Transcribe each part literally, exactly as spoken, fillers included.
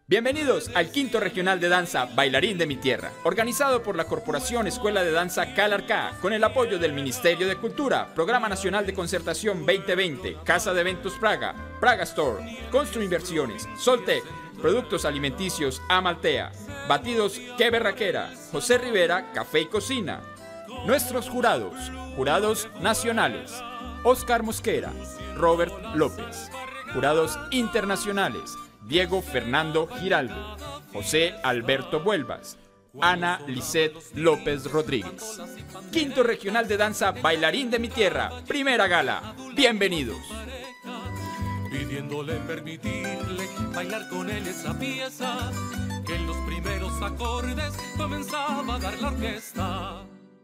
Bienvenidos al quinto regional de danza Bailarín de mi Tierra, organizado por la Corporación Escuela de Danza Calarcá, con el apoyo del Ministerio de Cultura, Programa Nacional de Concertación veinte veinte, Casa de Eventos Praga, Praga Store, Constru Inversiones, Soltec, Productos Alimenticios Amaltea, Batidos Que Berraquera, José Rivera, Café y Cocina. Nuestros jurados, jurados nacionales, Oscar Mosquera, Robert López. Jurados internacionales, Diego Fernando Giraldo, José Alberto Vuelvas, Ana Lisset López Rodríguez. Quinto regional de danza Bailarín de mi Tierra, primera gala. Bienvenidos. Pidiéndole permitirle bailar con él esa pieza que en los primeros acordes comenzaba a dar la orquesta.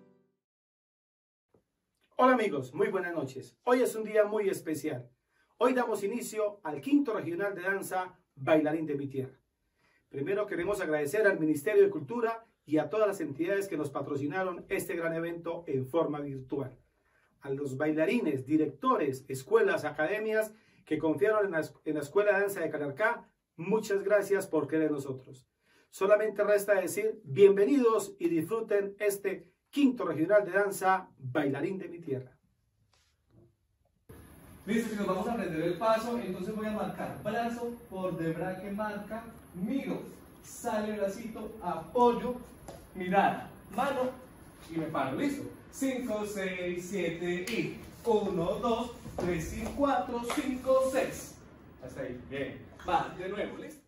Hola amigos, muy buenas noches. Hoy es un día muy especial. Hoy damos inicio al quinto regional de danza Bailarín de mi Tierra. Primero queremos agradecer al Ministerio de Cultura y a todas las entidades que nos patrocinaron este gran evento en forma virtual. A los bailarines, directores, escuelas, academias que confiaron en la, en la Escuela de Danza de Calarcá, muchas gracias por creer en nosotros. Solamente resta decir bienvenidos y disfruten este quinto regional de danza Bailarín de mi Tierra. Listo, chicos, vamos a aprender el paso. Entonces voy a marcar brazo por detrás que marca, miro, sale bracito, apoyo, mirada, mano y me paro. Listo. cinco, seis, siete y uno, dos, tres y cuatro, cinco, seis. Hasta ahí. Bien. Va, de nuevo, listo.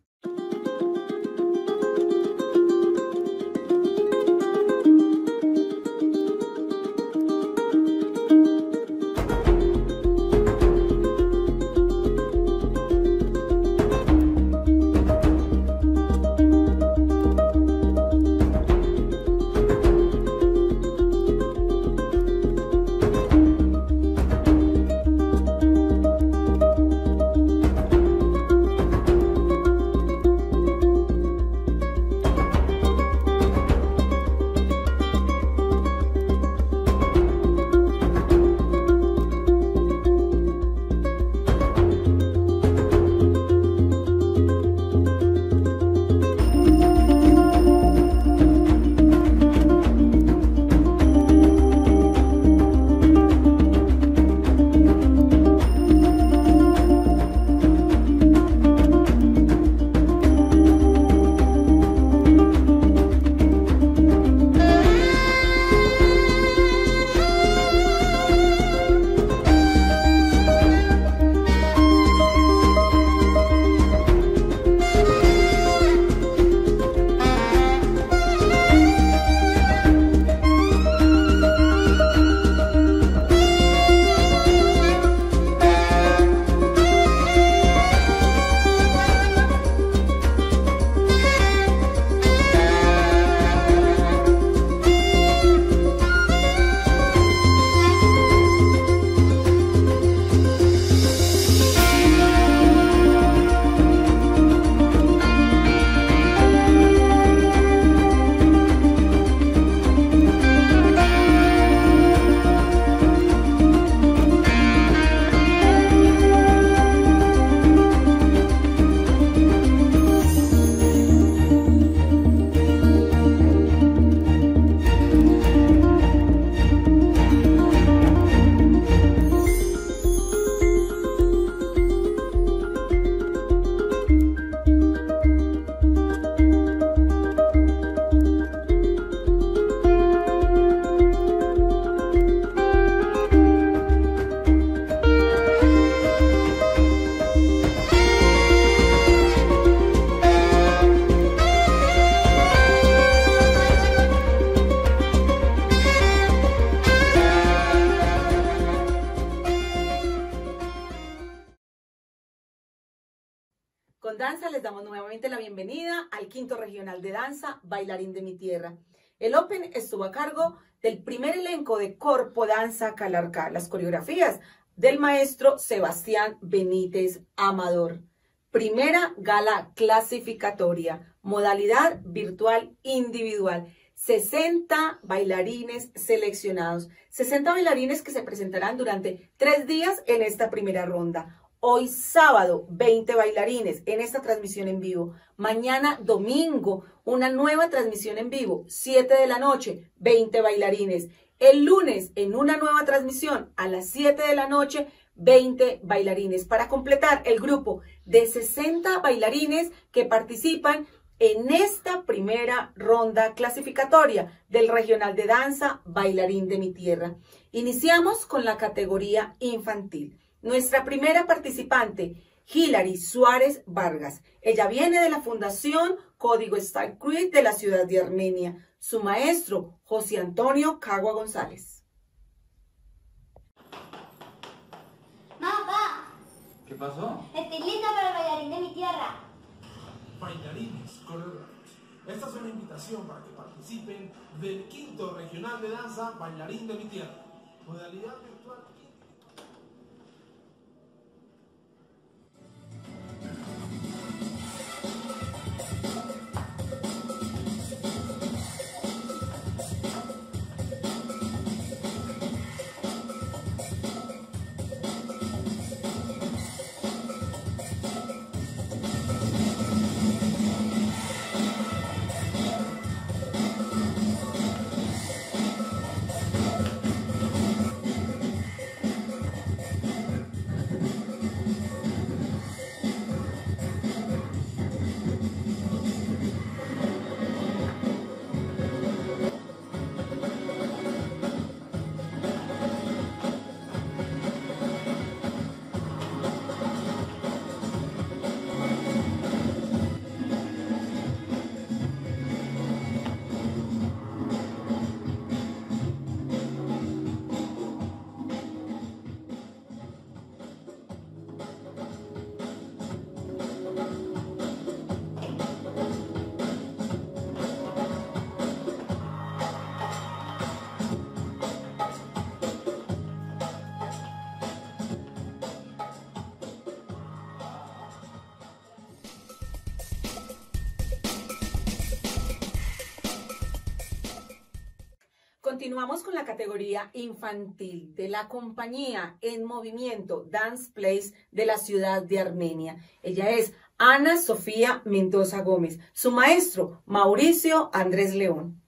Con danza les damos nuevamente la bienvenida al quinto regional de danza Bailarín de mi Tierra. El Open estuvo a cargo del primer elenco de Corpo Danza Calarcá, las coreografías del maestro Sebastián Benítez Amador. Primera gala clasificatoria, modalidad virtual individual. sesenta bailarines seleccionados, sesenta bailarines que se presentarán durante tres días en esta primera ronda. Hoy sábado, veinte bailarines en esta transmisión en vivo. Mañana domingo, una nueva transmisión en vivo, siete de la noche, veinte bailarines. El lunes, en una nueva transmisión, a las siete de la noche, veinte bailarines. Para completar el grupo de sesenta bailarines que participan en esta primera ronda clasificatoria del Regional de Danza Bailarín de mi Tierra. Iniciamos con la categoría infantil. Nuestra primera participante, Hilary Suárez Vargas. Ella viene de la Fundación Código Style Crew de la ciudad de Armenia. Su maestro, José Antonio Cagua González. Papá, ¿Qué pasó? estoy lista para el bailarín de mi tierra. Bailarines, coreógrafos. Esta es una invitación para que participen del quinto regional de danza Bailarín de mi Tierra. Modalidad virtual. Continuamos con la categoría infantil de la compañía en movimiento Dance Place de la ciudad de Armenia. Ella es Ana Sofía Mendoza Gómez. Su maestro, Mauricio Andrés León.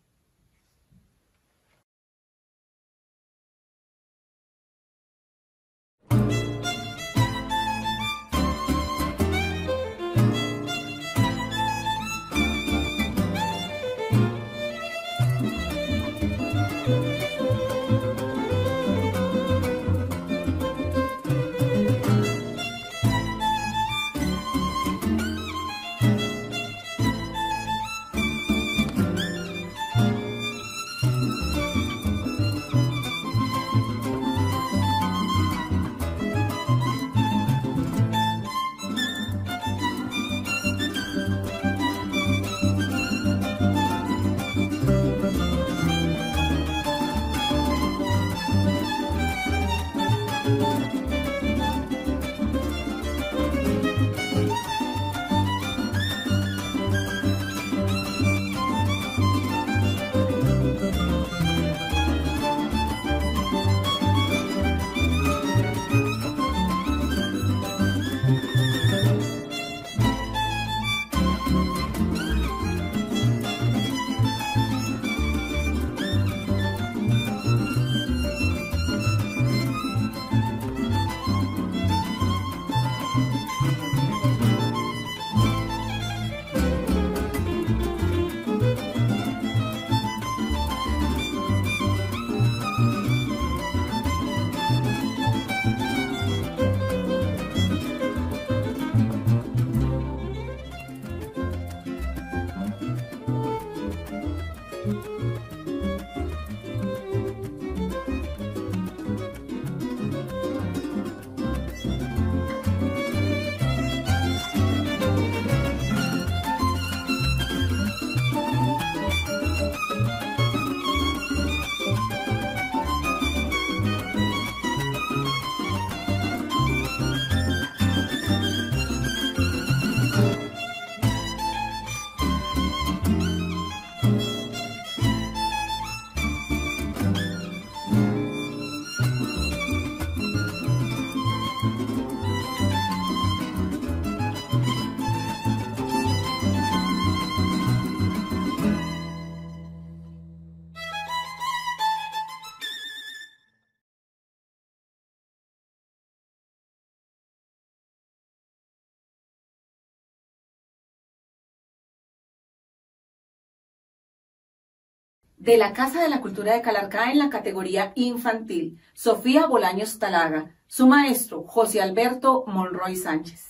De la Casa de la Cultura de Calarcá en la categoría infantil, Sofía Bolaños Talaga. Su maestro, José Alberto Monroy Sánchez.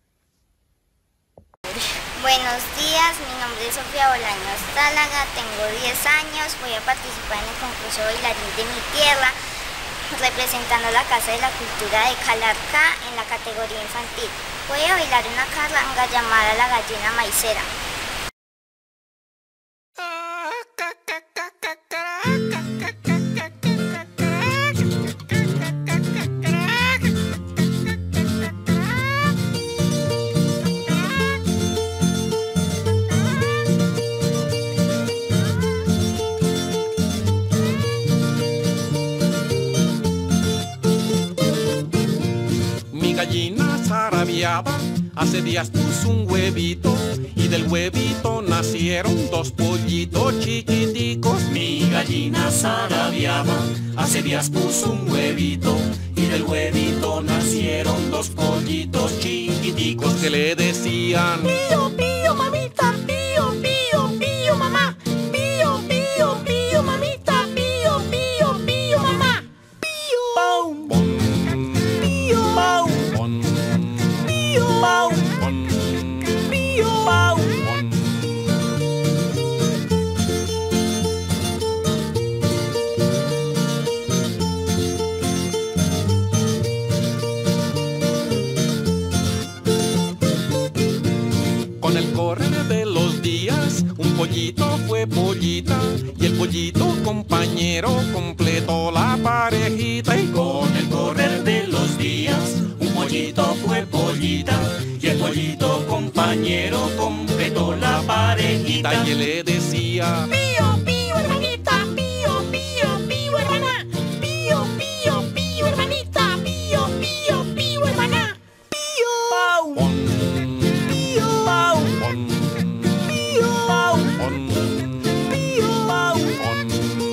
Buenos días, mi nombre es Sofía Bolaños Tálaga, tengo diez años, voy a participar en el concurso Bailarín de mi Tierra, representando la Casa de la Cultura de Calarcá en la categoría infantil. Voy a bailar una carranga llamada La Gallina Maicera. Gallina zarabiaba, hace días puso un huevito y del huevito nacieron dos pollitos chiquiticos. Mi gallina zarabiaba, hace días puso un huevito y del huevito nacieron dos pollitos chiquiticos que le decían: pío, pío, mamita, pío, pío, pío, mamá, pío, pío, pío, mamita, pío, pío, pío, mamá, pío, pum, pum, pío, pum. Pau, pon, pío, pau, pon. Con el correr de los días, un pollito fue pollita y el pollito compañero completó la parejita. Y con el correr de los días, un pollito fue pollita y el pollito compañero completó la parejita. Y él le decía: pío, pío, hermanita, pío, pío, pío, hermana, pío, pío, pío, hermanita, pío, pío, pío, hermana, pío, pau, pon, pío, pau, pon, pío, pau, pon, pío, pau, pon.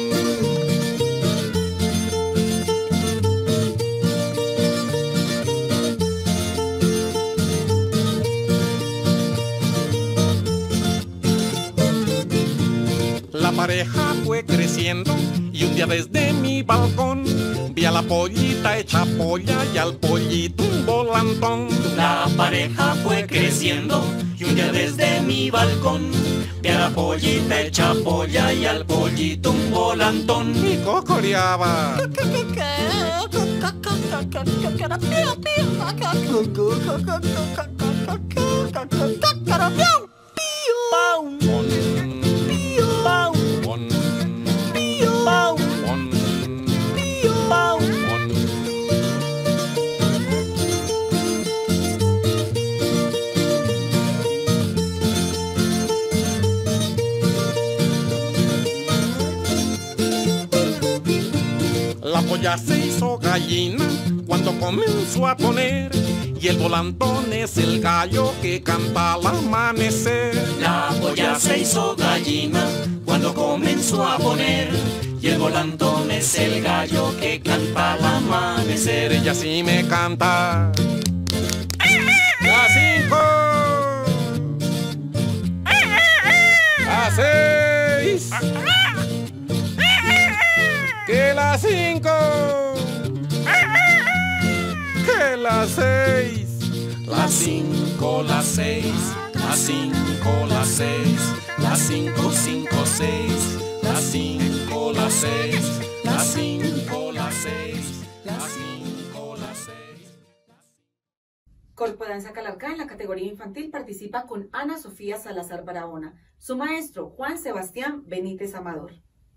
La pareja fue creciendo y un día desde mi balcón vi a la pollita hecha polla y al pollito un volantón. La pareja fue creciendo y un día desde mi balcón vi a la pollita hecha polla y al pollito un volantón. Y cocoreaba: pau, pon, pío, pau, pon, pío, pau, pon, pío, pau, pon. La polla se hizo gallina cuando comenzó a poner y el volantón es el gallo que canta al amanecer. La polla se hizo gallina cuando comenzó a poner y el volantón es el gallo que canta al amanecer. Ella sí me canta: las cinco, las seis, que las cinco, que las seis, las cinco, las seis, las cinco, las seis, las cinco, cinco, seis, las cinco, las seis, las cinco, las seis, las cinco, las seis. Corpodanza Calarcá en la categoría infantil participa con Ana Sofía Salazar Barahona. Su maestro, Juan Sebastián Benítez Amador.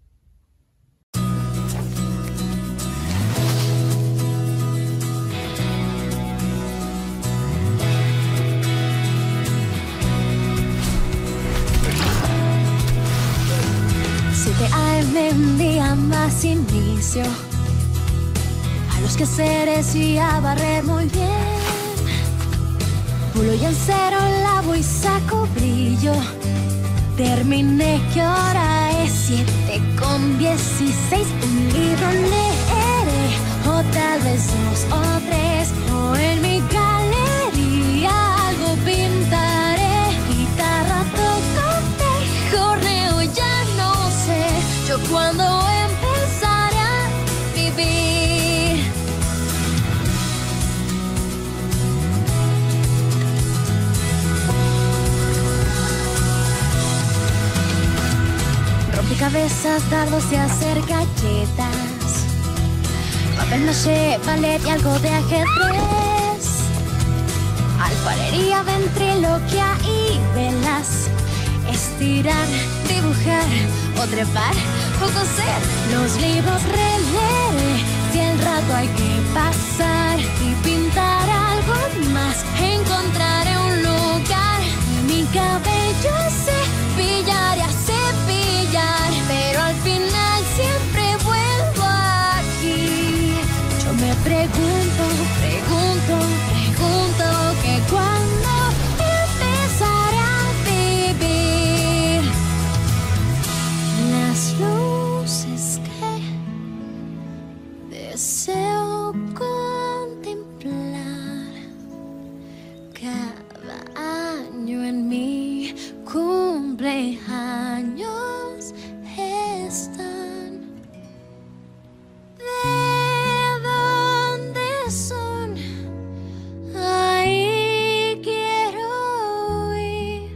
siete a eme un día más inicio a los quehaceres y a barrer muy bien. Pulo y en cero lavo y saco brillo. Terminé, que hora es siete con dieciséis. Un libro leeré, o tal vez dos o tres, o en mi galería algo pintaré. Guitarra toco, jorneo, ya no sé. Yo de cabezas, dardos y hacer galletas, papel maché, ballet y algo de ajedrez, alfarería, ventriloquia y velas, estirar, dibujar o trepar o coser. Los libros releeré si el rato hay que pasar y pintar algo más. Encontraré un lugar y mi cabello cepillar y a cepillar, pero al final siempre vuelvo aquí. Yo me pregunto, pregunto, pregunto que cuando empezaré a vivir las luces que deseo contemplar cada año en mi cumpleaños están. ¿De dónde son? Ahí quiero ir.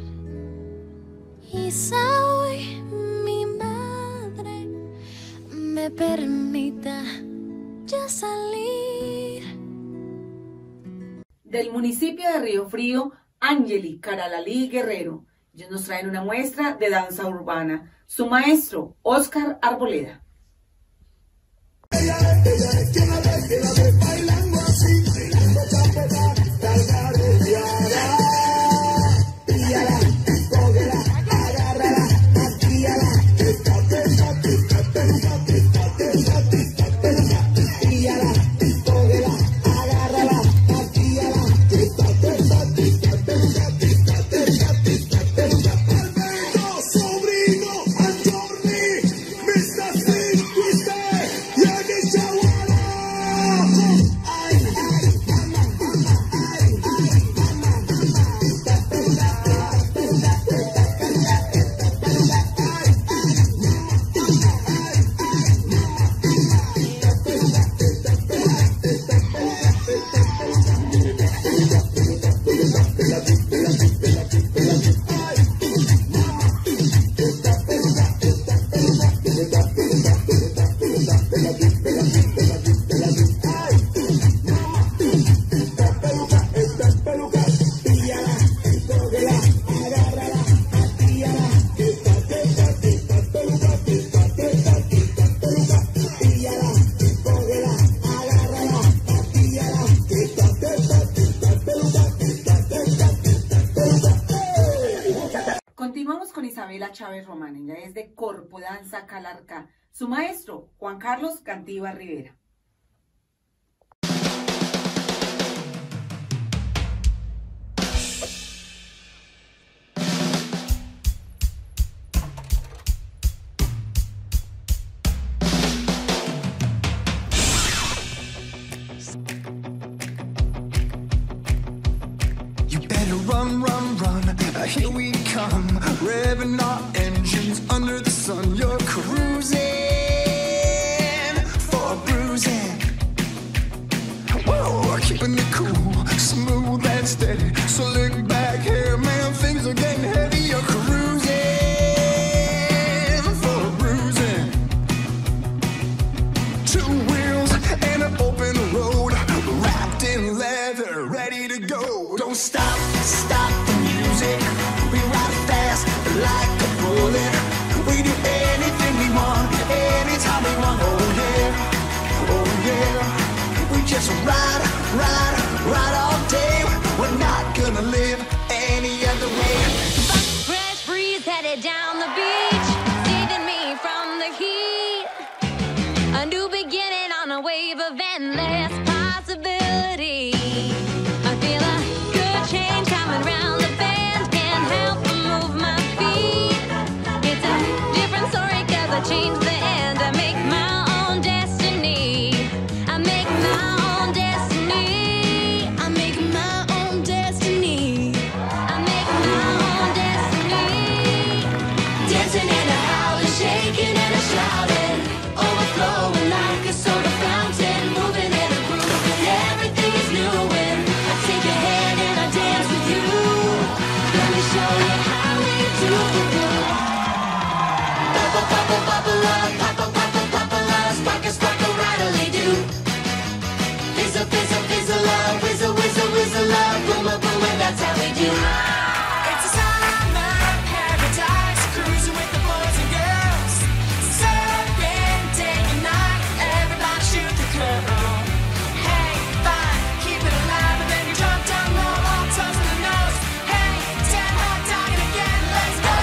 Quizá hoy mi madre me permita ya salir. Del municipio de Río Frío, Angeli Caralalí Guerrero. Ellos nos traen una muestra de danza urbana. Su maestro, Oscar Arboleda. Continuamos con Isabela Chávez Román. Ella es de Corpo Danza Calarcá. Su maestro, Juan Carlos Cantiva Rivera. Run, run, run, here we come, revving our engines under the sun. You're cruising for a bruising. Whoa, keeping it cool, smooth and steady. So look back here, man, things are getting heavy. You're cruising for a bruising. Two wheels and an open road, wrapped in leather, ready to go. Don't stop. Stop the music, we ride fast like a bullet. We do anything we want, anytime we want. Oh yeah, oh yeah. We just ride, ride, ride all day. We're not gonna live any other way. Fresh breeze headed down the beach, saving me from the heat. A new beginning on a wave of endless possibility. I feel a good change coming round the bend, can't help but move my feet. It's a different story cause I changed the end. I make my own destiny. I make my own destiny. I make my own destiny. I make my own destiny. Dancing in a house, shaking and a shouting, overflowing like a soda fountain, moving in a groove and everything is new. And I take your hand and I dance with you. Let me show you how we do. you. It's a summer paradise, cruising with the boys and girls. Surfing day and night, everybody shoot the curl. Hey, fine, keep it alive, but then you drop down low, all toes in the nose. Hey, damn hot dog again, let's go.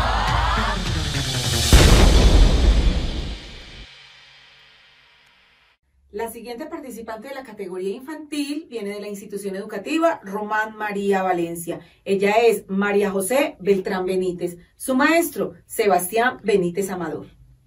La siguiente participante de la categoría infantil viene de la institución educativa Román María Valencia. Ella es María José Beltrán Benítez. Su maestro, Sebastián Benítez Amador.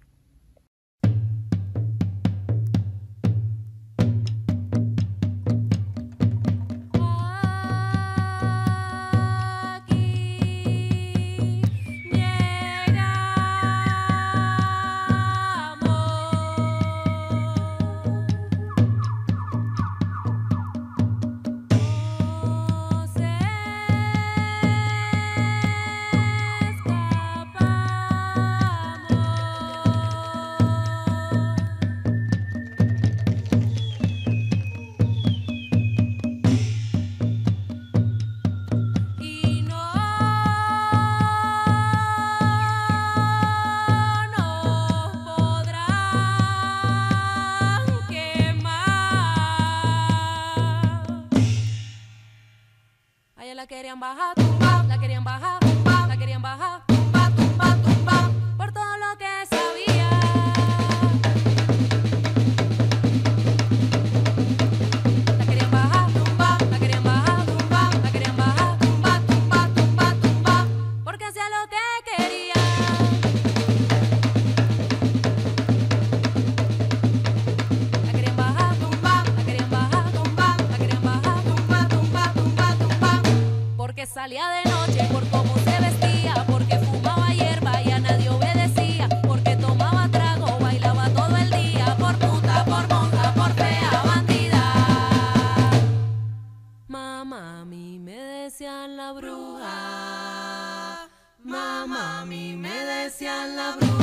La querían bajar, tumba, la querían bajar, tumba, la querían bajar, tumba, tumba, tumba, por todo lo que sabía. La querían bajar, tumba, la querían bajar, tumba, la querían bajar, tumba, tumba, tumba, tumba, porque hacía lo que quería. La querían bajar, tumba, la querían bajar, tumba, la querían bajar, tumba, tumba, tumba, tumba. Porque salía de noche, por cómo se vestía, porque fumaba hierba y a nadie obedecía, porque tomaba trago, bailaba todo el día, por puta, por monja, por fea, bandida. Mamá, a mí me decían la bruja. Mamá, a mí me decían la bruja.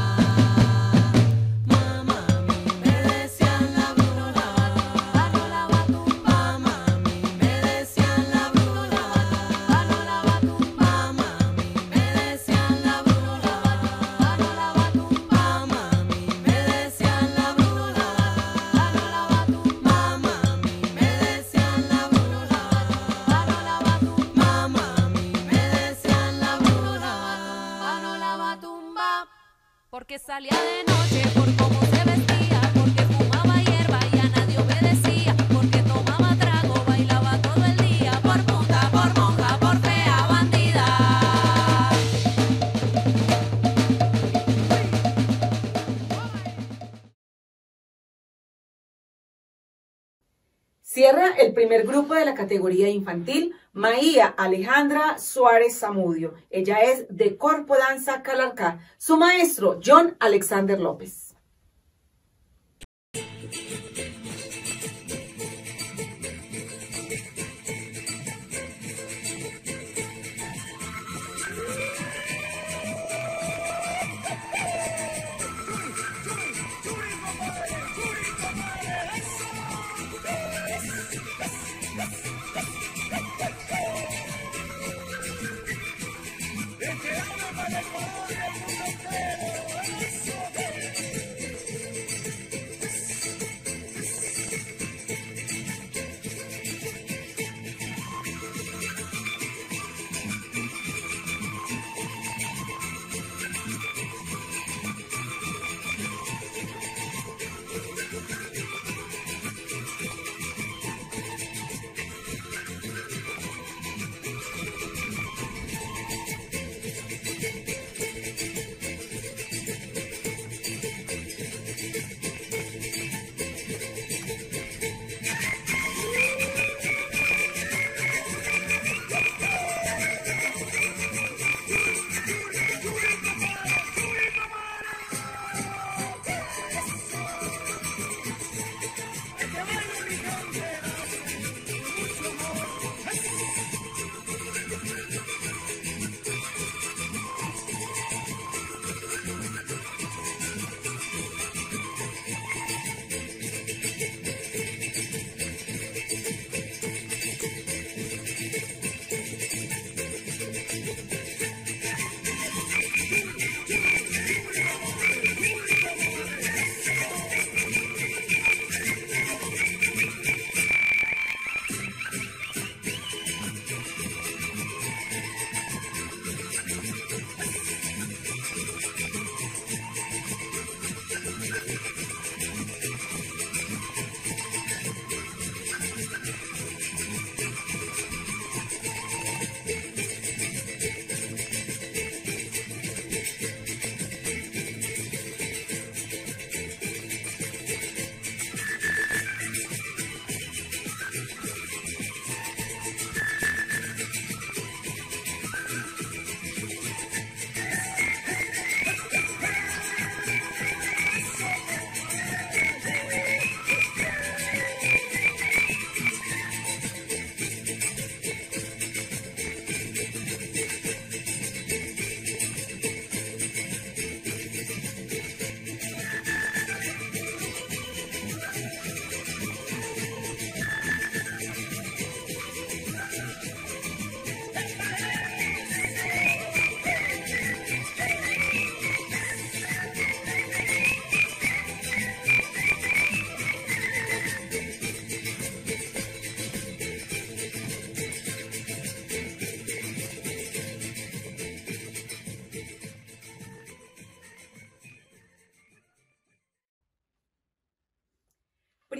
Porque salía de noche, por cómo se vestía, porque fumaba hierba y a nadie obedecía, porque tomaba trago, bailaba todo el día, por puta, por monja, por fea, bandida. Cierra el primer grupo de la categoría infantil, Maía Alejandra Suárez Zamudio. Ella es de Corpo Danza Calarcá. Su maestro, John Alexander López.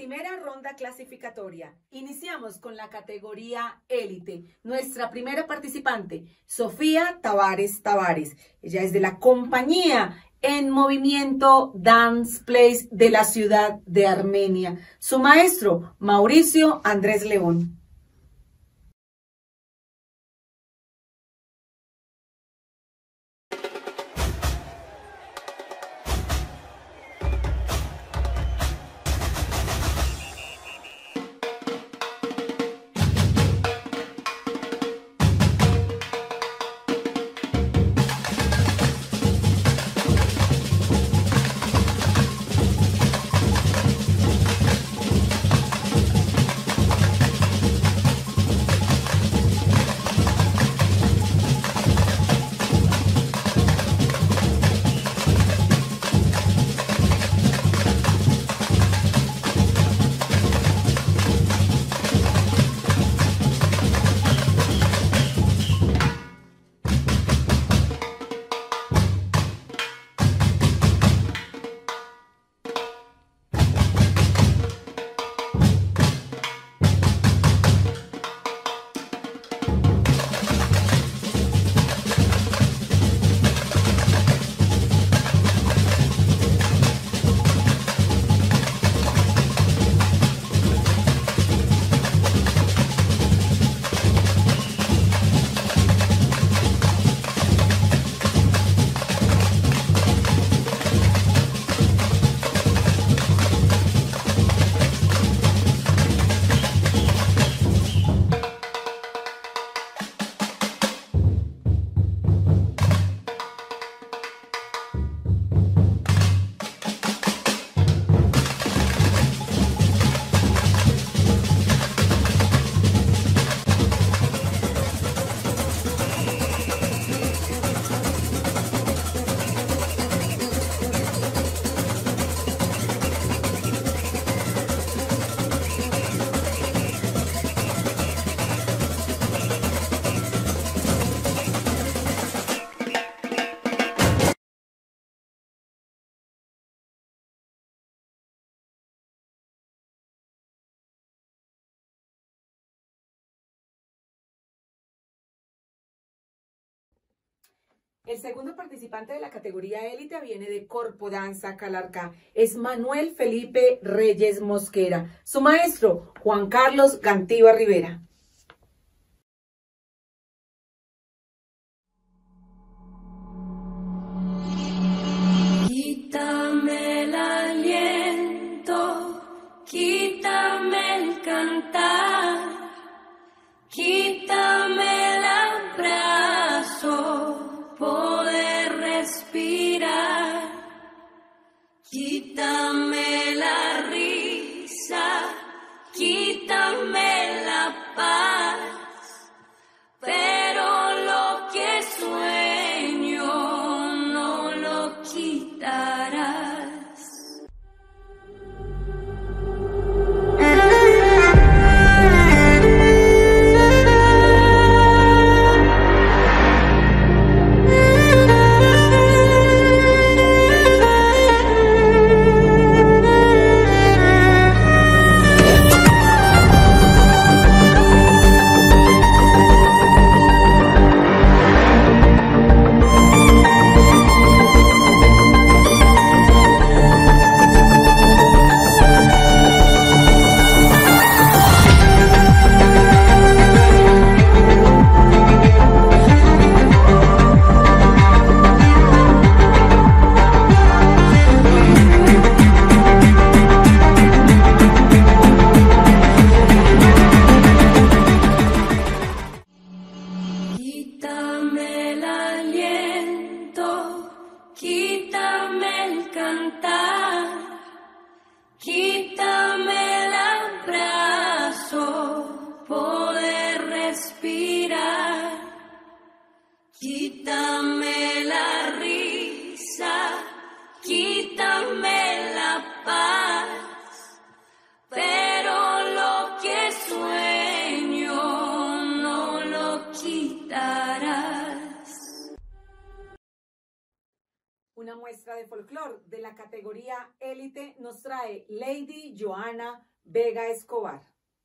Primera ronda clasificatoria. Iniciamos con la categoría élite. Nuestra primera participante, Sofía Tavares Tavares. Ella es de la compañía En Movimiento Dance Place de la ciudad de Armenia. Su maestro, Mauricio Andrés León. El segundo participante de la categoría élite viene de Corpo Danza Calarcá. Es Manuel Felipe Reyes Mosquera. Su maestro, Juan Carlos Gantiva Rivera. Quítame el aliento, quítame el cantar, quítame el abrazo, poder respirar, quítame la risa, quítame la paz, pero lo que sueño no lo quitarás. Quítame el aliento, quítame el cantar, quítame el abrazo, poder respirar, quítame la risa, quítame la paz, pero lo que sueño no lo quitarás. Una muestra de folclore de la categoría élite nos trae Lady Joana Vega Escobar.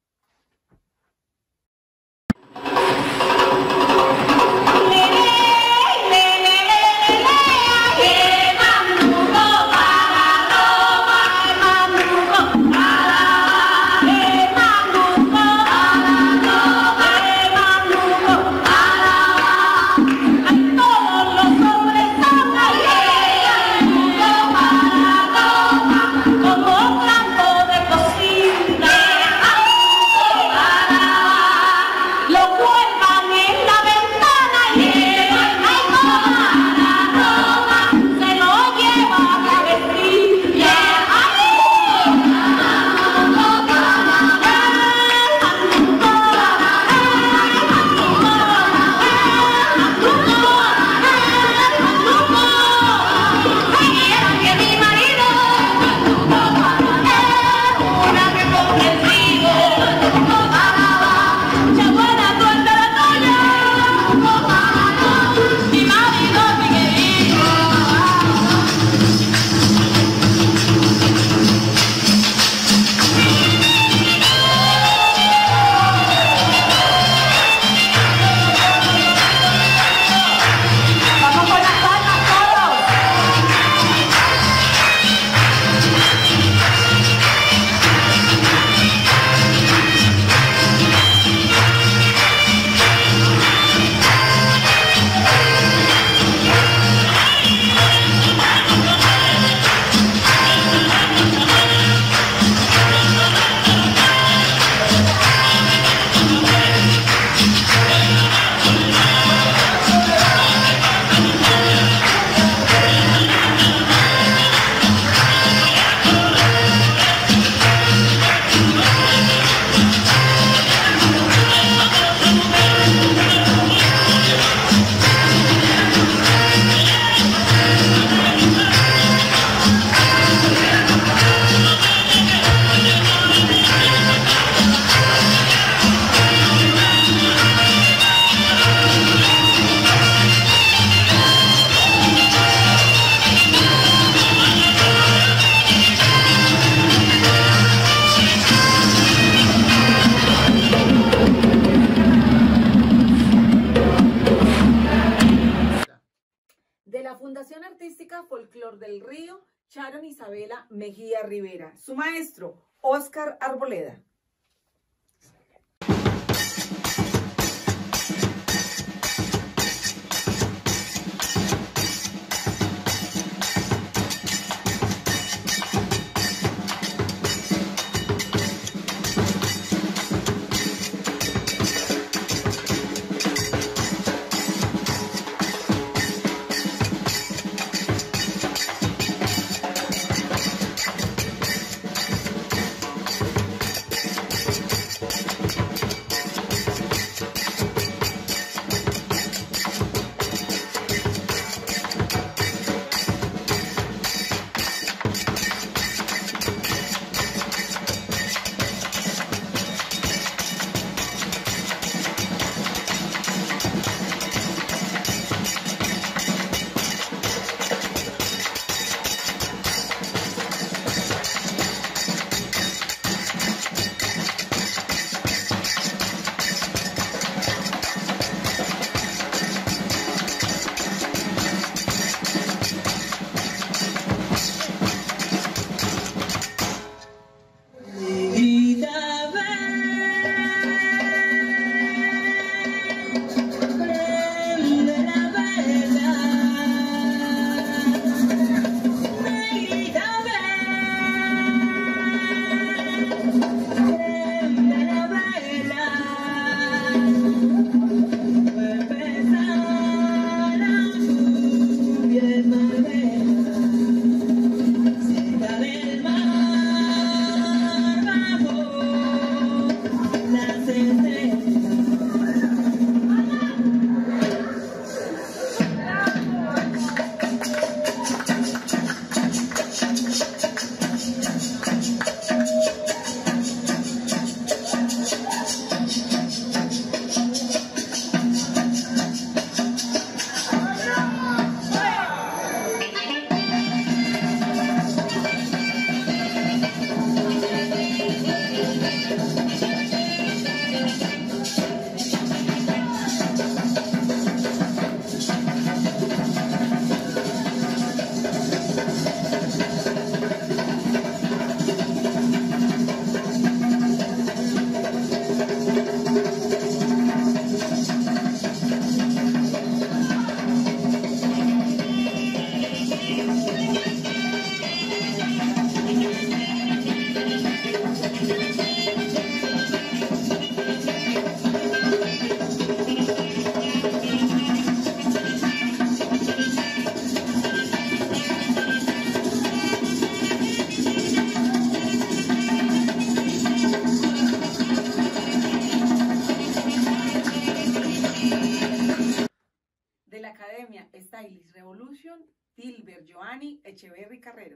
Fundación Artística Folclor del Río, Sharon Isabela Mejía Rivera. Su maestro, Oscar Arboleda. Academia Stylish Revolution, Dilber Joanny Echeverry Carrero.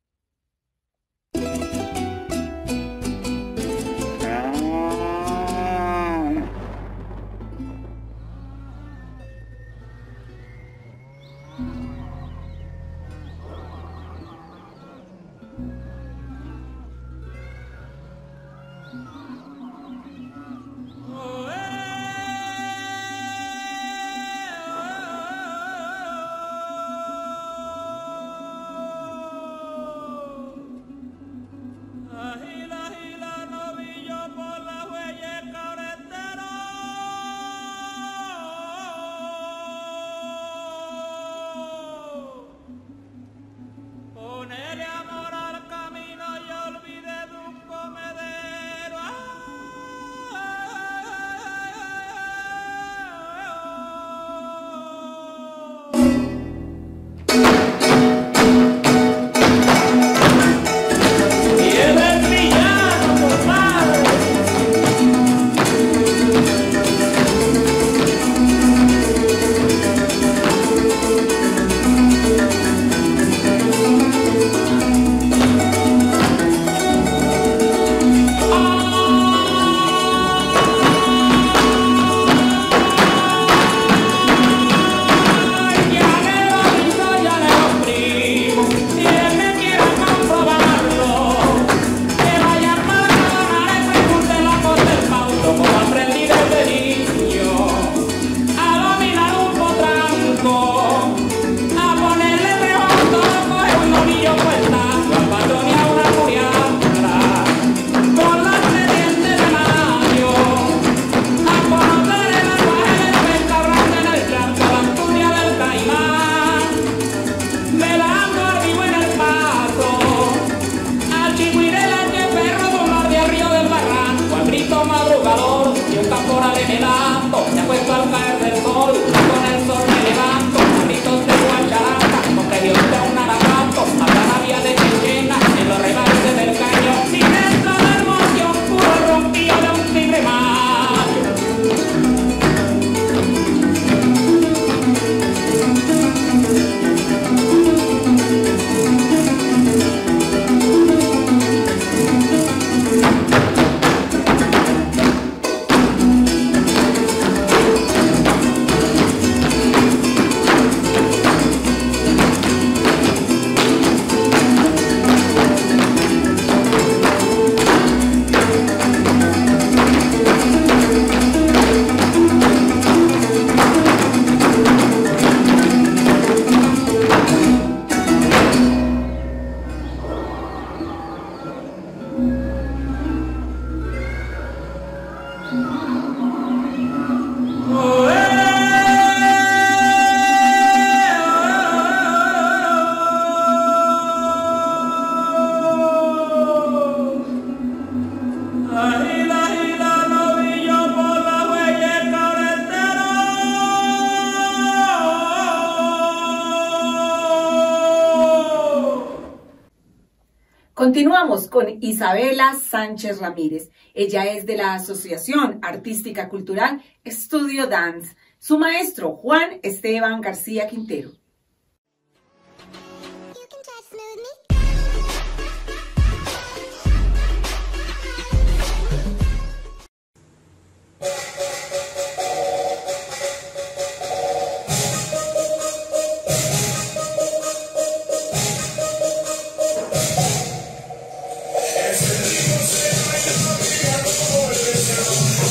Continuamos con Isabela Sánchez Ramírez. Ella es de la Asociación Artística Cultural Estudio Dance. Su maestro, Juan Esteban García Quintero.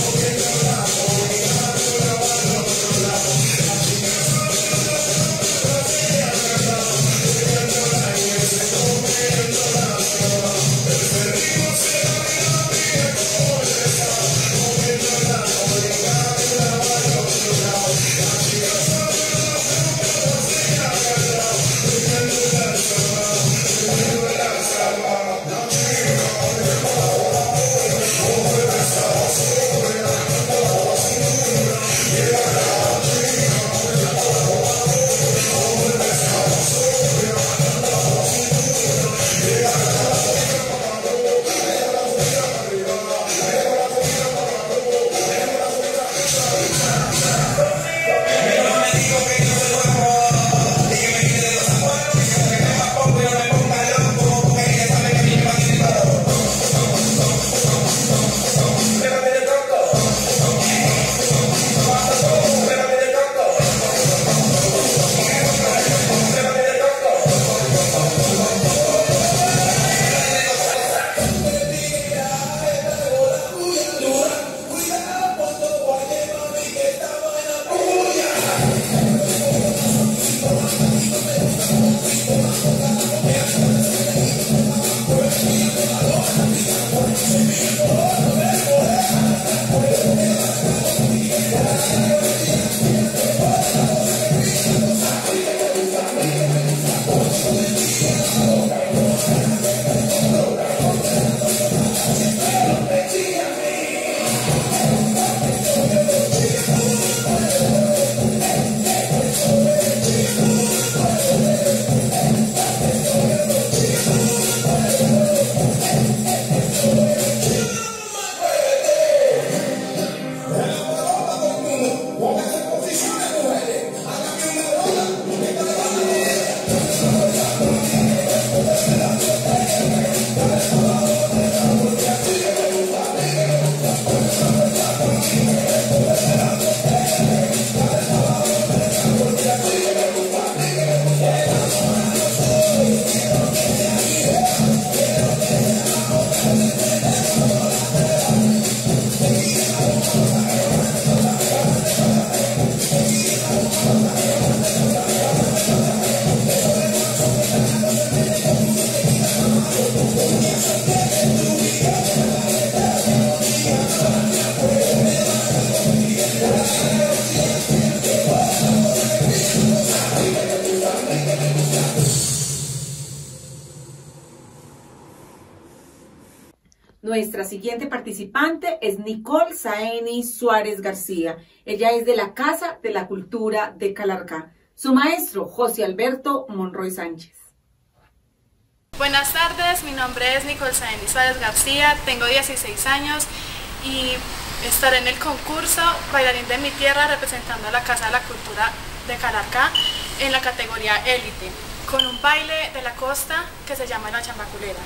We'll be right back. Nuestra siguiente participante es Nicole Saeni Suárez García. Ella es de la Casa de la Cultura de Calarcá. Su maestro, José Alberto Monroy Sánchez. Buenas tardes, mi nombre es Nicole Saeni Suárez García, tengo dieciséis años y estaré en el concurso Bailarín de mi Tierra representando a la Casa de la Cultura de Calarcá en la categoría élite, con un baile de la costa que se llama la chambaculera.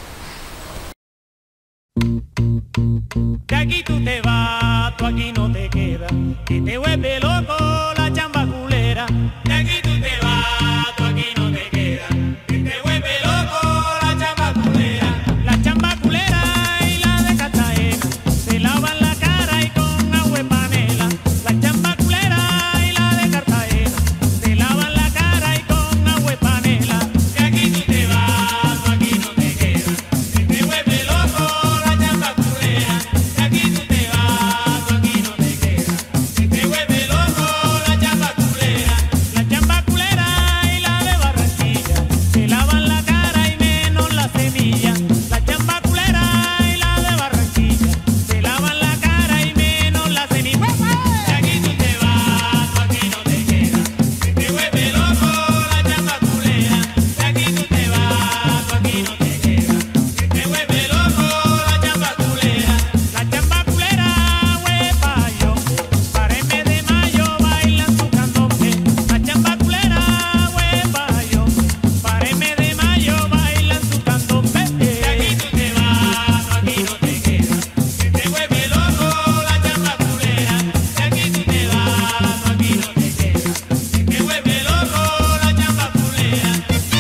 De aquí tú te vas, tú aquí no te quedas, que te vuelve loco la chambaculera. De aquí tú te vas, tú aquí no te quedas, que te vuelve loco la chambaculera. La chambaculera y la de Cartagena se lavan la cara y con agua y panela. La chambaculera y la de Cartagena se lavan la cara y con agua y panela. De aquí tú te vas, tú aquí no te quedas, que te vuelve loco la chambaculera. De aquí tú te vas, tú aquí no te quedas, que te vuelve loco la chambaculera. La chambaculera y la de Barranquilla se lavan la cara y menos la semilla. La chambaculera y la de Barranquilla se lavan la cara y menos la semilla. De aquí tú te vas, tú aquí no te quedas, que te vuelve loco la chambaculera. De aquí tú te vas, tú aquí no te quedas, que te vuelve loco la chambaculera. La chambaculera, huepa yo, para el mes de mayo bailan su candombe. La chambaculera, huepa yo, para el mes de mayo bailan su candombe. De aquí tú te vas, tú aquí no te quedas, que te vuelve loco la chambaculera. De aquí tú te vas, tú aquí no te quedas, que te vuelve loco la chambaculera.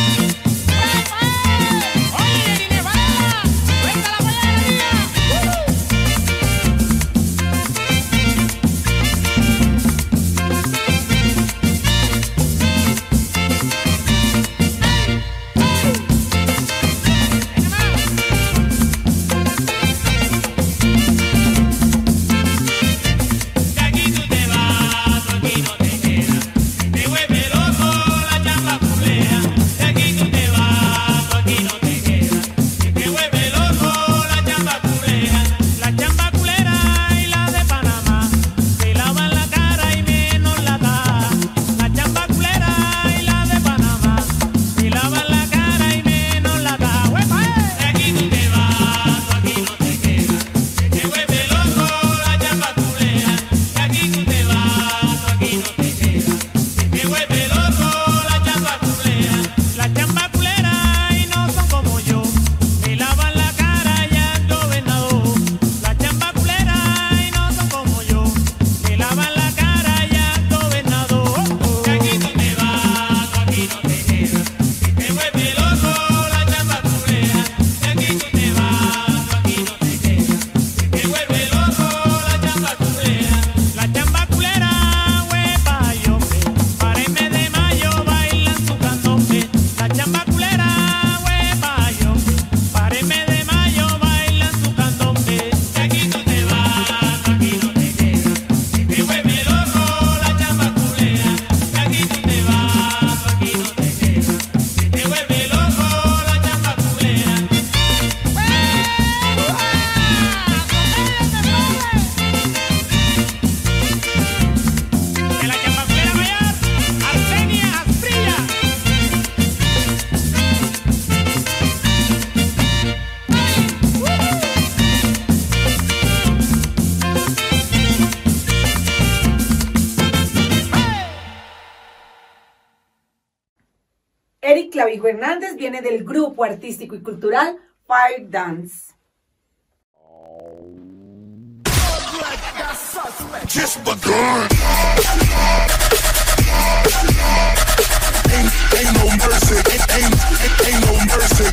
Oye, Irene Varela, suelta la bailaría. De aquí tú te vas, tú aquí no te quedas, que te vuelve loco la chambaculera. De aquí tú te vas, tú aquí no te quedas, que te vuelve loco la chambaculera. La chambaculera y la de Panamá se lavan la cara y menos la da. La chambaculera y la de Panamá se lavan la cara y menos la da. De aquí tú te vas, tú aquí no te quedas, que te vuelve loco la chambaculera. De aquí tú te vas, tú aquí no te quedas, que te vuelve loco la chambaculera. La chambaculera y no son como yo, me lavan la cara ya el gobernador. La chambaculera y no son como yo, me lavan la cara ya el gobernador. De aquí tú te vas, tú aquí no te quedas, que te vuelve loco la chambaculera. De aquí tú te vas, tú aquí no te quedas, que te vuelve loco la chambaculera. La chambaculera, huepa yo, para el mes de mayo bailan su candombe. La chambaculera, huepa yo, para el mes de mayo bailan su candombe. De aquí tú te vas, tú aquí no te quedas, que te vuelve loco la chambaculera. De aquí tú te vas, tú aquí no te quedas, que te vuelve loco la chambaculera. De la chambaculera mayor, Armenia Asprilla. Eric Clavijo Hernández viene del grupo artístico y cultural Fire Dance. Just begun. Ain't, ain't no mercy, ain't, ain't, ain't no mercy.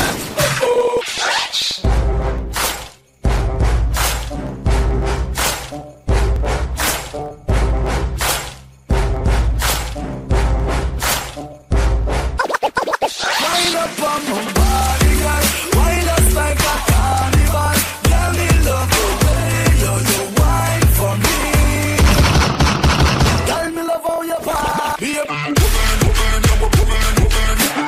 Wind up on my body, girl. Wind us like a carnival. Girl, me love the way you, you wine for me. Girl, me love how you party.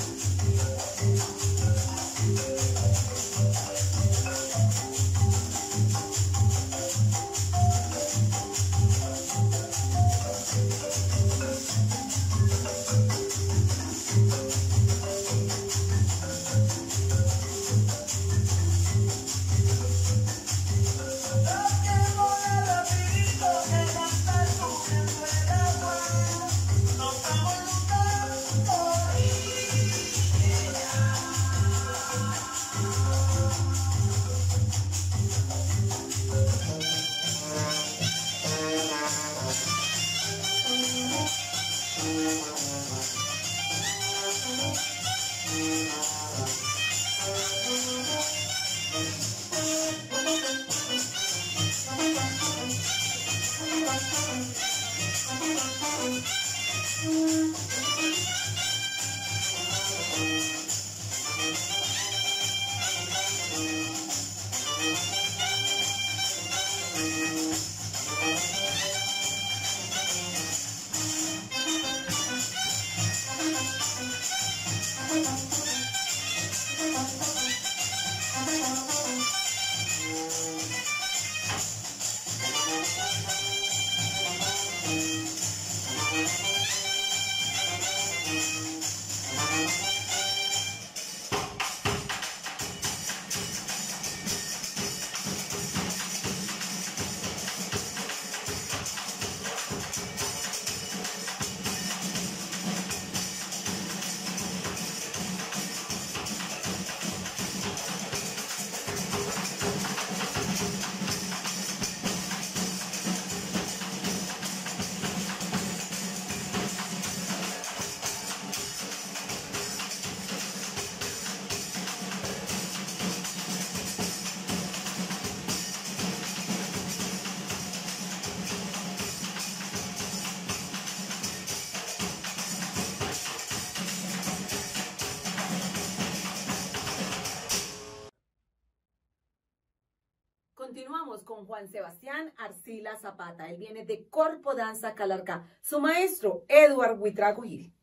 Continuamos con Juan Sebastián Arcila Zapata. Él viene de Corpo Danza Calarcá. Su maestro, Eduard Huitrago Gil.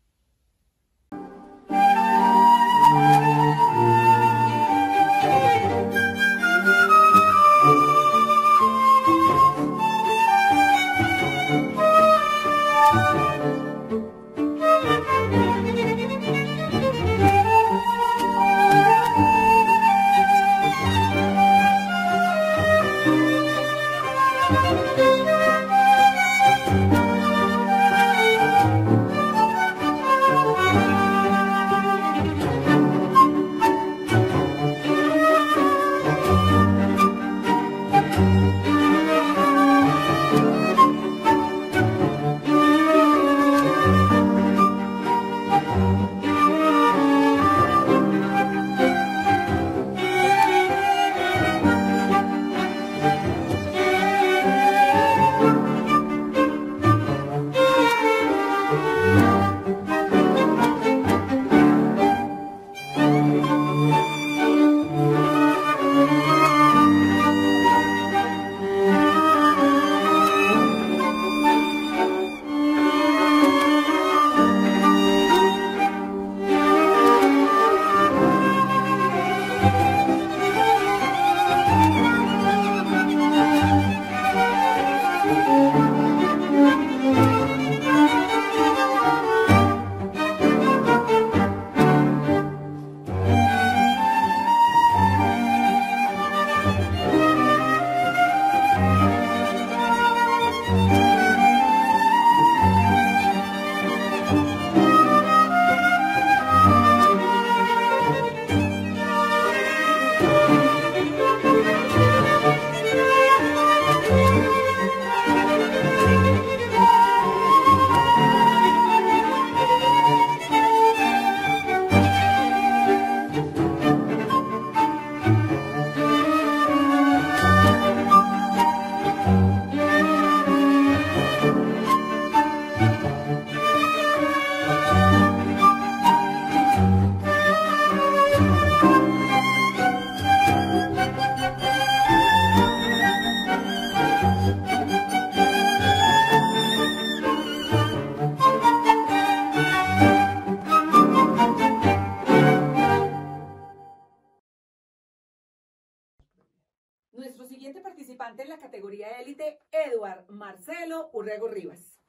Nuestro siguiente participante en la categoría élite, Eduard Marcelo Urrego Rivas.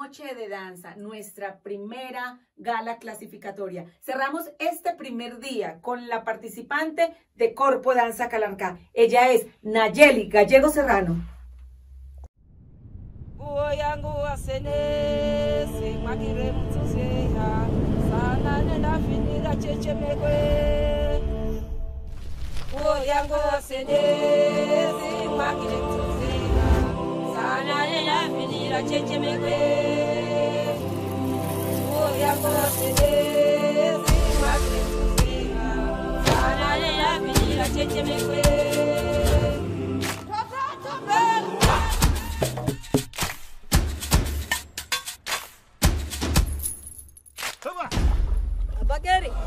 noche de danza, nuestra primera gala clasificatoria. Cerramos este primer día con la participante de Corpo Danza Calarcá. Ella es Nayeli Gallego Serrano. Bageri.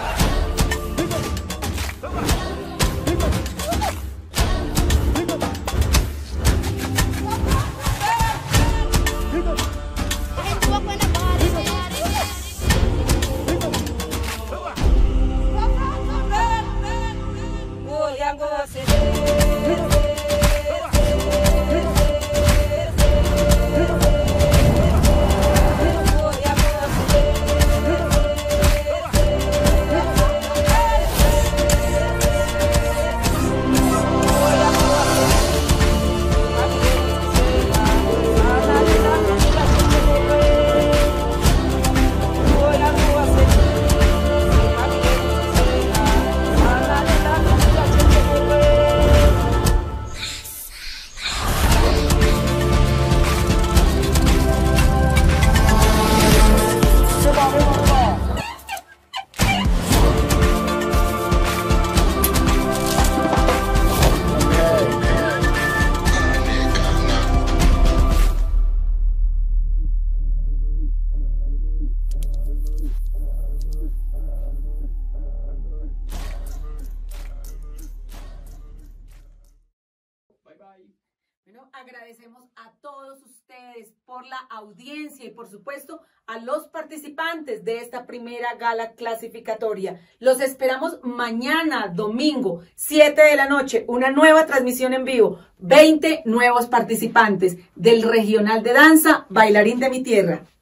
Bueno, agradecemos a todos ustedes por la audiencia y por supuesto a los participantes de esta primera gala clasificatoria. Los esperamos mañana, domingo, siete de la noche, una nueva transmisión en vivo, veinte nuevos participantes del Regional de Danza Bailarín de mi Tierra.